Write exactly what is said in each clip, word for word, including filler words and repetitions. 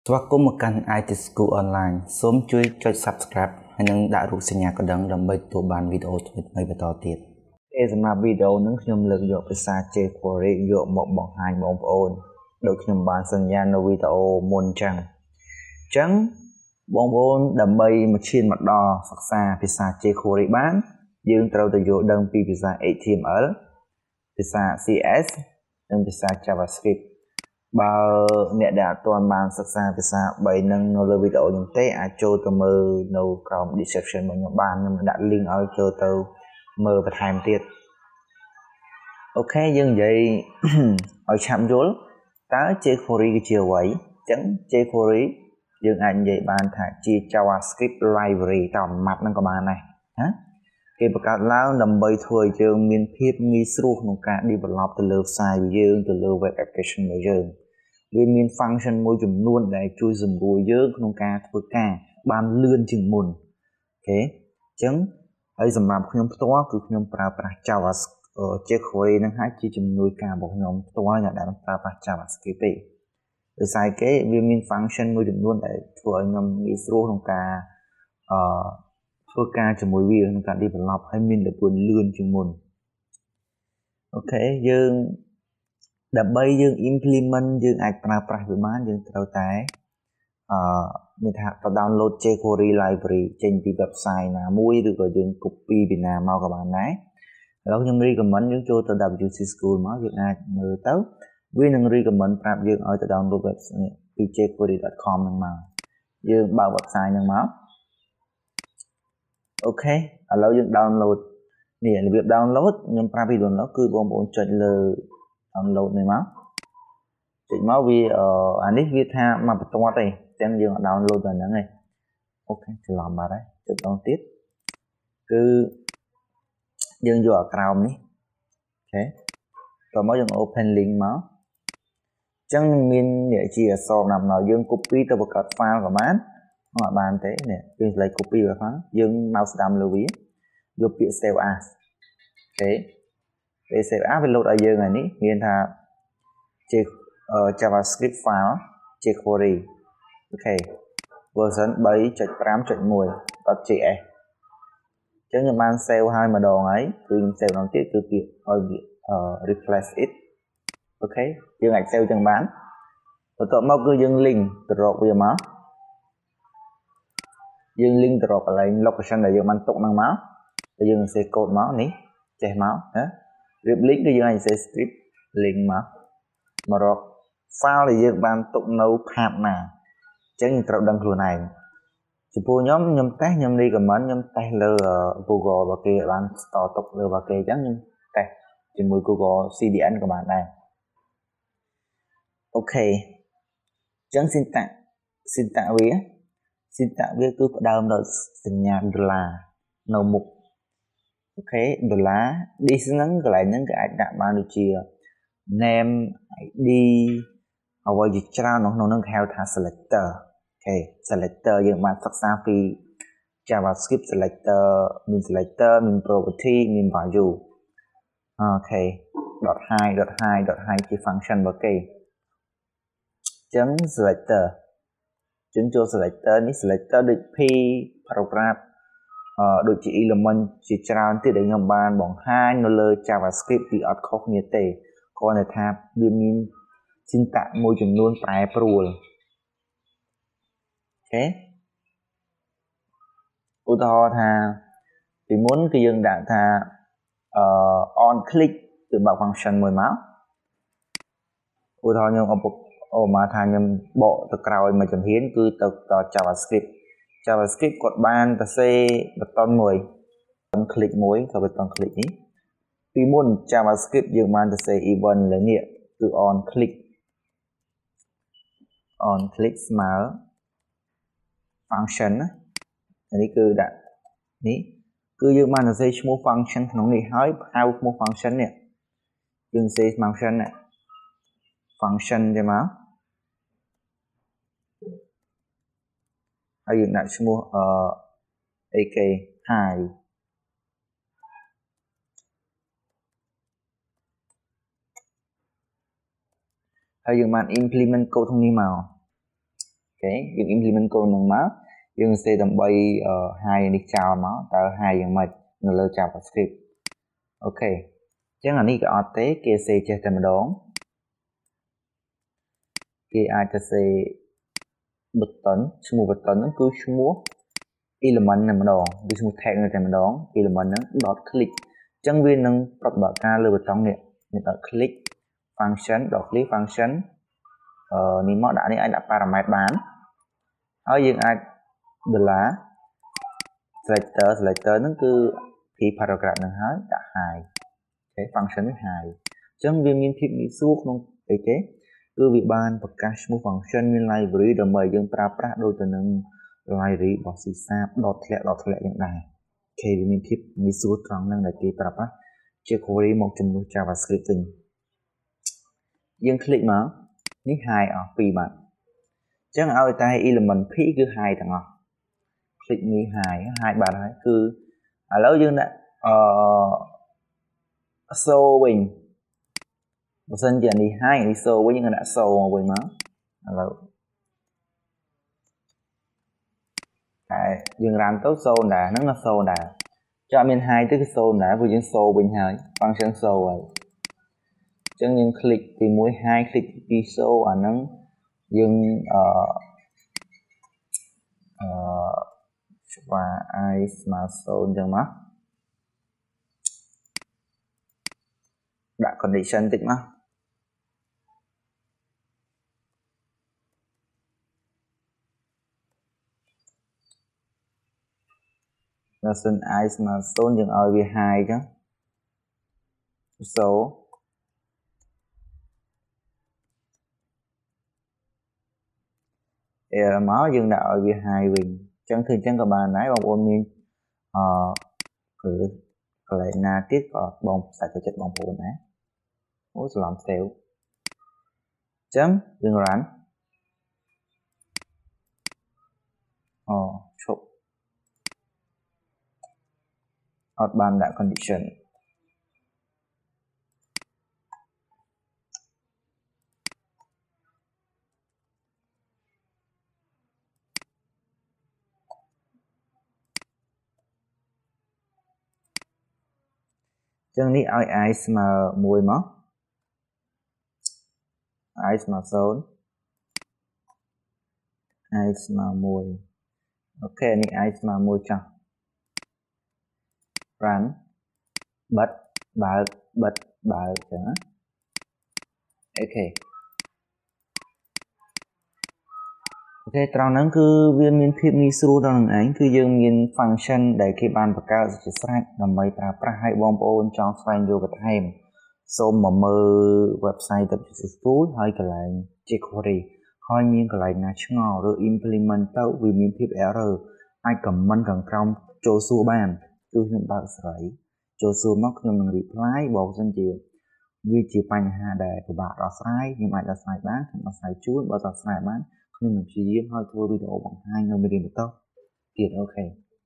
ស្វាគមន៍មកកាន់ ไอ ที School Online សូមជួយចុច Subscribe ហើយនិងដាក់រូបសញ្ញាកណ្ដឹងដើម្បីទទួលបានវីដេអូថ្មីៗបន្តទៀតពេលសម្រាប់វីដេអូនេះខ្ញុំលើកយកភាសា jQuery យកមកបង្ហាញបងប្អូនដោយខ្ញុំបានសន្យានៅវីដេអូមុនចឹងអញ្ចឹងបងប្អូនដើម្បីមកឈានមកដល់សិក្សាភាសា jQuery បានយើងត្រូវតែយល់ដឹងពីភាសា เอช ที เอ็ม แอล ភាសា ซี เอส និងភាសា JavaScript បើអ្នកដែលអត់ទាន់បានសិក្សាភាសាបីនឹងនៅលើវីដេអូខ្ញុំទេអាចចូលទៅមើលនៅក្រោម description របស់ខ្ញុំបានខ្ញុំដាក់ link ឲ្យចូលទៅមើលបន្ថែមទៀតអូខេយើងនិយាយឲ្យឆាប់យល់តើ jQuery គឺជាអ្វីអញ្ចឹង jQuery យើងអាចនិយាយបានថាជា JavaScript library តាមម៉ាត់ហ្នឹងក៏បានដែរណាគេបង្កើតឡើងដើម្បីធ្វើឲ្យយើងមានភាពងាយស្រួលក្នុងការ develop ទៅលើ site របស់យើងទៅលើ web application របស់យើងវាមាន function មួយចំនួនដែលជួយសម្រួលយើងក្នុងការធ្វើការបានលឿនជាងមុនអូខេអញ្ចឹងហើយសម្រាប់ខ្ញុំផ្ទាល់គឺខ្ញុំប្រើប្រាស់ JavaScript jQuery នឹងហើយជាជំនួយការរបស់ខ្ញុំផ្ទាល់ដែលប្រើប្រាស់ JavaScript ទេដោយសារគេវាមាន function មួយចំនួនដែលធ្វើឲ្យខ្ញុំងាយស្រួលក្នុងការអឺធ្វើការជាមួយវាក្នុងការ develop ឲ្យមានលឿនលឿនជាងមុនអូខេយើងដើម្បីយើង implement យើងអាចប្រើប្រាស់វាបានយើងត្រូវតែអឺមានថាទៅ download jQuery library ចេញពី website ណាមួយឬក៏យើង copy ពីណាមកក៏បានដែរឥឡូវខ្ញុំ recommend យើងចូលទៅ ดับเบิลยู ซี School មកយើងអាចមើលទៅវានឹង recommend ប្រាប់យើងឲ្យទៅ download website ពី jQuery ដត com ហ្នឹងមកយើងបើក website ហ្នឹងមកអូខេឥឡូវយើង download នេះរបៀប download ខ្ញុំប្រាប់ពី download គឺបងប្អូនចុចលើ download នេះមកចុចមកវាអានេះវាថាមកបន្ទាត់ទេអញ្ចឹងយើង download ទៅហ្នឹងឯងអូខេច្រឡំបាត់ហើយចុចម្ដងទៀតគឺយើងយកអាក្រោមនេះអូខេតោះមកយើង open link មកអញ្ចឹងមាននេះជាអក្សរដំណើរយើង copy ទៅបង្កើត file ក៏បានអត់បានទេនេះយើង select copy វាផងយើង mouse ស្ដាំលើវាយកពាក្យ save as អូខេពេល save as វា load ឲ្យយើងហើយនេះមានថា JavaScript file jQuery អូខេ version 3.5.1.js អញ្ចឹងខ្ញុំបាន save ហើយម្ដងហើយគឺខ្ញុំ save ម្ដងទៀតគឺពាក្យឲ្យ replace it អូខេយើងអាច save ចឹងបានបន្ទាប់មកគឺយើង link ទៅរកវាមកយើង link ទៅរកកន្លែង location ដែលយើងបានទុកហ្នឹងមកហើយយើង save code មកនេះចេះមកណារៀប link គឺយើងអាច save script link មកមករក file ដែលយើងបានទុកនៅ path ណាអញ្ចឹងយើងត្រូវដឹងខ្លួនឯងចំពោះខ្ញុំខ្ញុំតេស្តខ្ញុំ recommend ខ្ញុំតេស្តលើ Google របស់គេបាន store ទុកលើរបស់គេអញ្ចឹងខ្ញុំតេស្តជាមួយ Google ซี ดี เอ็น ក៏បានដែរអូខេអញ្ចឹង syntax syntax វា syntax វាគឺផ្ដើមដោយសញ្ញាដុល្លារនៅមុខអូខេដុល្លារ this ហ្នឹងកន្លែងហ្នឹងគេអាចដាក់បានដូចជា name ไอ ดี អ្វីជាច្រើននៅក្នុងហ្នឹងគេហៅថា selector អូខេ selector យើងបានសិក្សាពី JavaScript selector មាន selector មាន property មាន value អូខេ dot hide dot hide dot hide ជា function របស់គេអញ្ចឹង selector អញ្ចឹងចូល selector នេះ selector ដូច p paragraph អឺដូចជា element ជាច្រើនទៀតដែលខ្ញុំបានបង្ហាញនៅលើ JavaScript ពីអត់ខុសគ្នាទេគ្រាន់តែថាវាមាន syntax មួយចំនួនប្រែប្រួលអូខេឧទាហរណ៍ថាពីមុនគឺយើងដាក់ថាអឺ on click គឺបើក function មួយមកឧទាហរណ៍ខ្ញុំឧបអូមកថាខ្ញុំបកទៅក្រោយមួយចំហៀនគឺទៅដល់ JavaScript JavaScript គាត់បានសរសេរប៊ូតុនមួយប៊ូតុន click មួយក៏ប៊ូតុន click នេះពីមុន JavaScript យើងបានសរសេរ event លើនេះគឺ on click on click ស្មើ function ណានេះគឺដាក់នេះគឺយើងបានសរសេរឈ្មោះ function ក្នុងនេះហើយហៅឈ្មោះ function នេះយើងសរសេរ function នេះ function ទេមកហើយយើងដាក់ឈ្មោះអឺអីគេ hi ហើយយើងបាន implement code ក្នុងនេះមក cáiយើង implement កូននឹងមកយើងសេដើម្បី hai នេះចោលមកតើ hai យ៉ាងម៉េចនៅលើ JavaScript អូខេអញ្ចឹងអានេះក៏អត់ទេគេសេចេះតែម្ដងគេអាចទៅសេ button ឈ្មោះ button ហ្នឹងគឺឈ្មោះ element តែម្ដងគឺឈ្មោះ tag តែម្ដង element ហ្នឹង dot click អញ្ចឹងវានឹងប្រតិបត្តិការលើ button នេះមាន dot click function dot click function អឺនេះមកដាក់នេះអាចដាក់ parameter បានហើយយើងអាច dollar selector selector ហ្នឹងគឺ key paragraph ហ្នឹងហើយដាក់ hai អូខេ function នេះ hai អញ្ចឹងវាមានភាពងាយស្រួលក្នុងអីទេគឺវាបានប្រកាសឈ្មោះ function មាន library ដើម្បីយើងប្រើប្រាស់ដូចទៅនឹង library របស់ C sharp ដតធ្លាក់ដតធ្លាក់យ៉ាងដែរអូខេវាមានភាពងាយស្រួលត្រង់ហ្នឹងដែលគេប្រើប្រាស់ជា query មកជំនួស JavaScript វិញយើង click មកនេះ hai អស់ពីរបាទអញ្ចឹងឲ្យតែ element p គឺ hai ទាំងអស់ click នេះ hai hai បាទហើយគឺឥឡូវយើងដាក់អឺ show វិញបើសិនជានេះ hai នេះ show វិញយើងដាក់ show មកវិញមកឥឡូវតែយើង run ទៅ show ដែរហ្នឹងnó show ដែរចុះមាន hai ទៅគឺ show ដែរព្រោះយើង show វិញហើយ function show ហើយអញ្ចឹងយើង click ទីមួយ hai click ទីពីរ show អាហ្នឹងយើងអឺអឺច្បាស់ i ស្មើ show អញ្ចឹងមកដាក់ condition តិចមកបើសិន i ស្មើ 0 យើងឲ្យវា hai អញ្ចឹង so អេមកយើងដាក់ឲ្យវា hai វិញអញ្ចឹងធ្វើអញ្ចឹងក៏បានដែរបងប្អូនមានអឺគឺកន្លែងណាទៀតក៏បងសាច់ទៅចិត្តបងប្អូនដែរអូច្រឡំ save អញ្ចឹងយើង run អូឈប់អត់បានដាក់ condition អញ្ចឹងនេះឲ្យ i ស្មើមួយមក i ស្មើ 0 i ស្មើមួយអូខេនេះ i ស្មើមួយចុះ run បិទបើកបិទបើកអញ្ចឹងណាអូខេអូខេត្រង់ហ្នឹងគឺវាមានភាពងាយស្រួលដល់នឹងឯងគឺយើងមាន function ដែលគេបានបង្កើតជាស្រេចដើម្បីប្រើប្រាស់ឲ្យបងប្អូនចង់ស្វែងយល់បន្ថែមសូមមកមើល website ទៅ School ហើយកន្លែង jQuery ហើយមានកន្លែងណាឆ្ងល់ឬ implement ទៅវាមានភាព error អាច comment ខាងក្រោមចូលសួរបានគឺខ្ញុំបើកសេរីចូលសួរមកខ្ញុំនឹង reply បើមិនជាវាជាបញ្ហាដែលពិបាកដោះស្រាយខ្ញុំអាចដោះស្រាយបានខ្ញុំដោះស្រាយជូនបើដោះស្រាយបានខ្ញុំនឹងព្យាយាមឲ្យធ្វើវីដេអូបង្ហាញនៅមេរៀនបន្តទៀតអូខេអ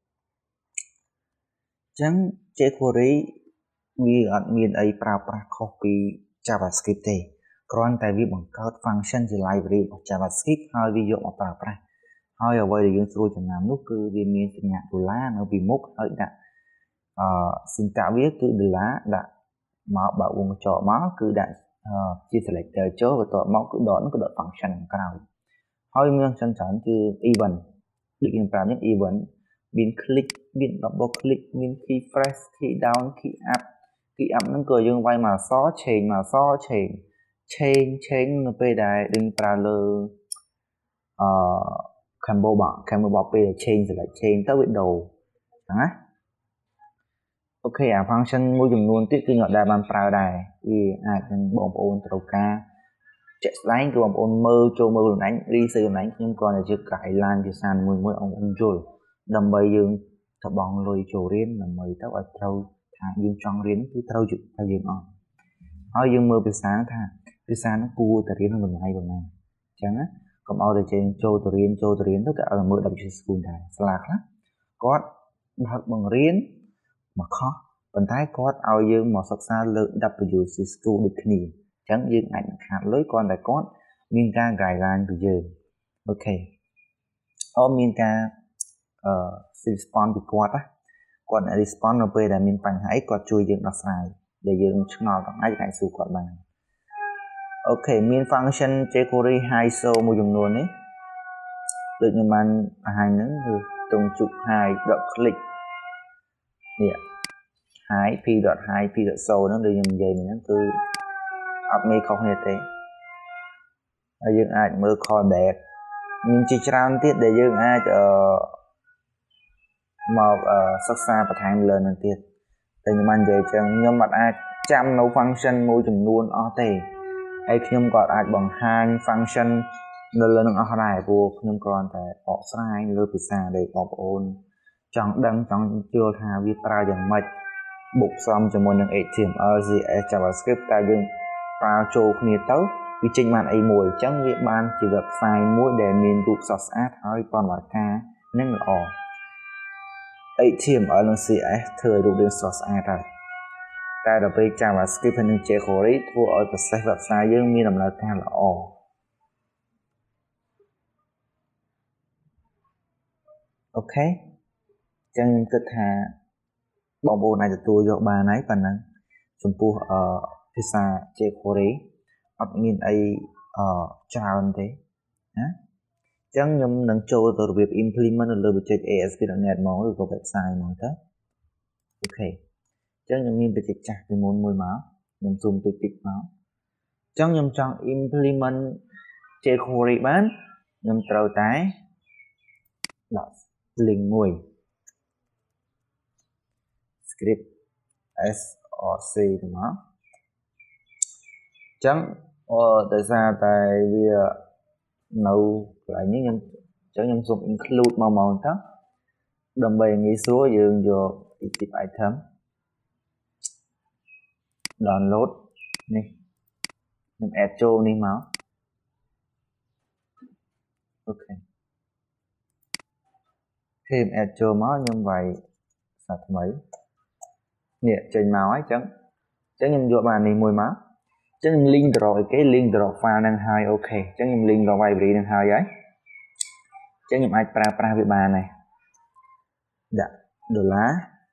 ញ្ចឹង jQuery វាអត់មានអីប្រើប្រាស់ខុសពី JavaScript ទេគ្រាន់តែវាបង្កើត function ជា library របស់ JavaScript ហើយវាយកមកប្រើប្រាស់ហើយអ្វីដែលយើងស្រួលចំណាំនោះគឺវាមានសញ្ញាដុល្លារនៅពីមុខហើយដាក់អឺ syntax វាគឺ dollar ដាក់មកបើកវងកញ្ចក់មកគឺដាក់ជា selector ចូលបន្ទាប់មកគឺដកនោះគឺដក function ខាងក្រោយហើយមានចឹងច្រើនគឺ event ដូចខ្ញុំប្រាប់នេះ event មាន click មាន double click មាន key press key down key up key up ហ្នឹងក៏យើងវាយមកអក្សរ change មកអក្សរ change change change នៅពេលដែលយើងប្រើលើអឺ combo box combo box ពេល change select change ទៅវាដូរហ្នឹងណាអូខេអា function មួយចំនួនទៀតគឺខ្ញុំអត់ដែលបានប្រើដែរវាអាចនឹងបងប្អូនត្រូវការជាក់ស្ដែងគឺបងប្អូនមើលចូលមើលខ្លួនឯង research ខ្លួនឯងខ្ញុំគ្រាន់តែជា guideline ភាសាមួយមួយអង្គយល់ដើម្បីយើងទៅបងលុយចូលរៀនដើម្បីទៅឲ្យត្រូវថាយើងចង់រៀនគឺត្រូវតែយើងអត់ហើយយើងមើលភាសាថាភាសានោះគួរតែរៀនក្នុងតម្លៃប៉ុណ្ណាអញ្ចឹងណាកុំឲ្យតែចេញចូលទៅរៀនចូលទៅរៀនទៅក៏ឲ្យមើល W School ដែរសាលាខ្លះគាត់បើកបង្រៀនមកខុសប៉ុន្តែគាត់ឲ្យយើងមកសិក្សាលើ W School ដូចគ្នាអញ្ចឹងយើងអាចនឹងខាតលុយគ្រាន់តែគាត់មានការ guideline ពីយើងអូខេអូមានការអឺ response ពីគាត់ណាគាត់ response នៅពេលដែលមានបញ្ហាអីគាត់ជួយយើងដោះស្រាយដែលយើងឆ្ងល់ទាំងអាចអាចសួរគាត់បានអូខេមាន function jQuery hide show មួយចំនួននេះដូចខ្ញុំបានបង្ហាញហ្នឹងគឺត្រង់ជុក hide.click នេះ hide p.hide p.show ហ្នឹងដូចខ្ញុំនិយាយហ្នឹងគឺអត់មានខុសគ្នាទេហើយយើងអាចមើល callback មានជាច្រើនទៀតដែលយើងអាចអឺមកសិក្សាបន្ថែមលើនឹងទៀតតែខ្ញុំបាននិយាយចឹងខ្ញុំអត់អាចចាំនៅ function មួយចំនួនអស់ទេហើយខ្ញុំក៏អាចបង្ហាញ function នៅលើនឹងអស់ដែរព្រោះខ្ញុំគ្រាន់តែបកស្រាយលើភាសាដែលបងប្អូនចង់ដឹងចង់យល់ថាវាប្រើយ៉ាងម៉េចបុកផ្សំជាមួយនឹង H T M L C S S JavaScript តែយើងប្រើចូលគ្នាទៅវាចេញបានអីមួយអញ្ចឹងវាបានជា website មួយដែលមានរូបសស្អាតហើយបរិយាកាសនឹងល្អ H T M L និង C S S ធ្វើឲ្យរូបរាងស្រស់ស្អាតហើយតែដល់ពេល JavaScript និង jQuery ធ្វើឲ្យ process website យើងមានដំណើរការល្អអូខេអញ្ចឹងខ្ញុំគិតថាបងប្អូនអាចទទួលយកបានហើយប៉ុណ្ណឹងចំពោះអឺភាសា jQuery អត់មានអីអឺច្រើនទេណាអញ្ចឹងខ្ញុំនឹងចូលទៅរបៀប implement នៅលើ project A S P dot net មកឬក៏ website មកទៅអូខេអញ្ចឹងខ្ញុំមាន project ចាស់ពីមុនមួយមកខ្ញុំzoom ទៅតិចមកអញ្ចឹងខ្ញុំចង់ implement jQuery បានខ្ញុំត្រូវតែដាក់ link មួយ script src ទៅមកអញ្ចឹងអឺដោយសារតែវានៅកន្លែងនេះខ្ញុំអញ្ចឹងខ្ញុំសូម include មកមកទៅដើម្បីងាយស្រួលយើងយក active item download នេះខ្ញុំ add ចូលនេះមកអូខេខ្ញុំ add ចូលមកខ្ញុំវាយសាថ្មីនេះចេញមកហើយអញ្ចឹងអញ្ចឹងខ្ញុំយកបាននេះមួយមកអញ្ចឹងខ្ញុំ link ទៅរកអីគេ link ទៅរក file ហ្នឹងហើយអូខេអញ្ចឹងខ្ញុំ link រក library ហ្នឹងហើយហើយអញ្ចឹងខ្ញុំអាចប្រើប្រាស់វាបានហើយដាក់ដុល្លារ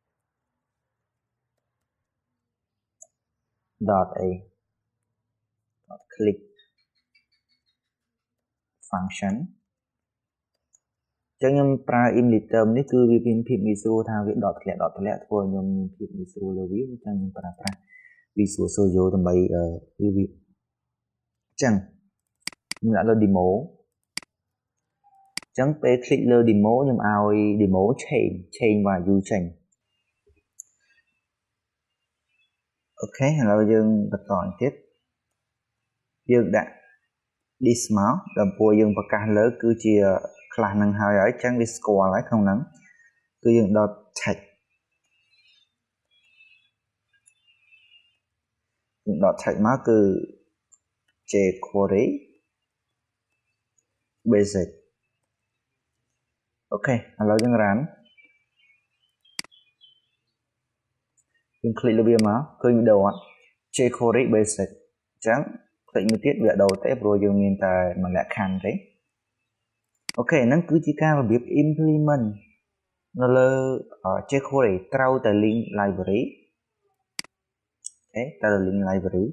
dot a dot click function អញ្ចឹងខ្ញុំប្រើ emulator នេះគឺវាមានភាពងាយស្រួលថាវា dot ធ្លាក់ dot ធ្លាក់ធ្វើឲ្យខ្ញុំមានភាពងាយស្រួលលើវាអញ្ចឹងខ្ញុំប្រើប្រាស់ Visual Studio ដើម្បីអឺវាវាអញ្ចឹងខ្ញុំដាក់លើ demo អញ្ចឹងពេល click លើ demo ខ្ញុំឲ្យ demo change change value ចេញអូខេឥឡូវយើងបន្តទៀតយើងដាក់ this មកដល់ពួកយើងប្រកាសលើគឺជាខ្លះនឹងហើយហើយអញ្ចឹងវាស្គាល់ហើយក្នុងហ្នឹងគឺយើងដក text យើងដក text មកគឺ jQuery basic អូខេឥឡូវយើង run យើង click លើវាមកឃើញវីដេអូអត់ jQuery basic អញ្ចឹង click មួយទៀតវាអត់ដូរទេព្រោះយើងមានតែមួយលក្ខខណ្ឌទេអូខេហ្នឹងគឺជាការរបៀប implement នៅលើ jQuery ត្រូវតែ link library អូខេត្រូវ link library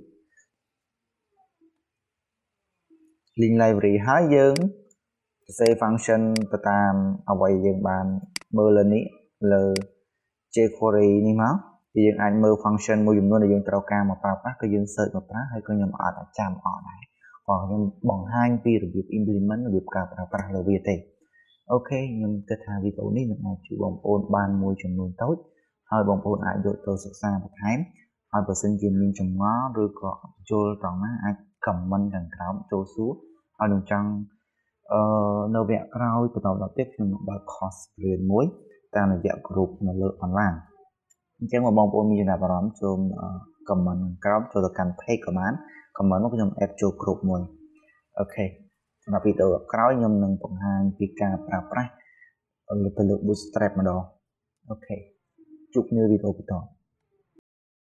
link library ហើយយើងសរសេរ function ទៅតាមអ្វីយើងបានមើលលើនេះលើ jQuery នេះមកthì យើងអាចមើល function មួយចំនួនដែលយើងត្រូវការមកប្រើប្រាស់គឺយើង search មកប្រើហើយក៏ខ្ញុំអត់ចាំអត់ដែរក៏ខ្ញុំបង្ហាញពីរបៀប implement របៀបការប្រើប្រាស់លើវាទេអូខេខ្ញុំគិតថាវីដេអូនេះនឹងអាចជួយបងប្អូនបានមួយចំនួនតូចហើយបងប្អូនអាចយកទៅសិក្សាបន្ថែមហើយបើសិនជាមានចម្ងល់ឬក៏យល់ត្រង់ណាអាច comment ខាងក្រោមចូលសួរហើយនឹងចង់អឺនៅវគ្គក្រោយបន្តដល់ទៀតខ្ញុំនឹងបើក course រៀនមួយតាមរយៈ group នៅលើ online អញ្ចឹងបងប្អូនមានចំណាប់អារម្មណ៍សូម comment ក្រោមចូលទៅកាន់ page ក៏បាន comment មកខ្ញុំ add ចូល group មួយអូខេសម្រាប់វីដេអូក្រោយខ្ញុំនឹងបង្ហាញពីការប្រើប្រាស់ទៅលើ bootstrap ម្ដងអូខេជួបគ្នាវីដេអូបន្ត